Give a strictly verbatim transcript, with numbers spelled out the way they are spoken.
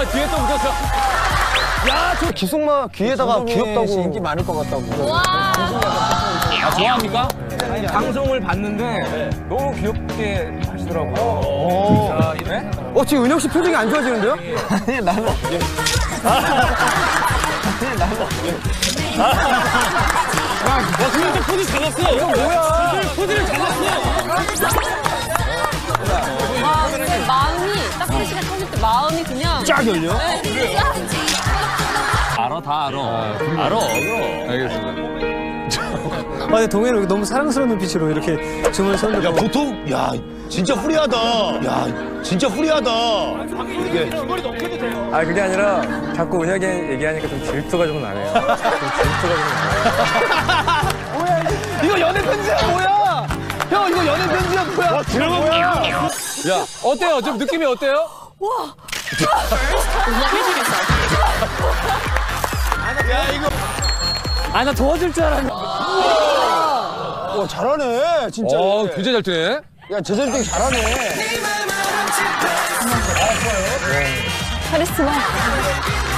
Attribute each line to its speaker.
Speaker 1: 아, 뒤에 또 웃었어. 야, 저
Speaker 2: 기숙마 귀에다가 귀엽다고.
Speaker 3: 인기 많을 것 같다고.
Speaker 4: 와.
Speaker 1: 아, 좋아합니까?
Speaker 3: 아니, 방송을 봤는데 네. 너무 귀엽게 하시더라고요.
Speaker 2: 어.
Speaker 3: 자, 네?
Speaker 2: 어, 지금 은혁 씨 표정이 안 좋아지는데요?
Speaker 3: 아니, 나는. 아니, 나는.
Speaker 1: 와, 근데 포즈 잡았어. 이거 뭐야? 포즈를 잡았어.
Speaker 4: 와, 근데 마음이 딱 한 시간 터질 때 마음이 그냥
Speaker 2: 쫙 열려?
Speaker 4: 네, 진짜.
Speaker 1: 알아, 다 알아. 알아, 그럼. 알겠습니다.
Speaker 5: 아, 근데 동해는 이렇게 너무 사랑스러운 눈빛으로 이렇게 춤을 췄는데.
Speaker 6: 야 보통 야 진짜 후리하다. 야 진짜 후리하다. 이게
Speaker 3: 아, 그게 아니라 자꾸 은혁이 얘기하니까 좀 질투가 좀 나네요. 좀 질투가 좀 나네요.
Speaker 2: 뭐야, 이게. 이거 연애 편지야, 뭐야? 형, 이거 연애 편지야, 뭐야? 와,
Speaker 1: 들어가 뭐야? 야, 어때요? 좀 느낌이 어때요?
Speaker 4: 와.
Speaker 1: 아, 나 도와줄 줄 알았네.
Speaker 2: 와, 잘하네, 진짜.
Speaker 1: 어, 굉장히 잘 뜨네.
Speaker 2: 야, 제자리 되게 잘하네.
Speaker 4: 카리스마.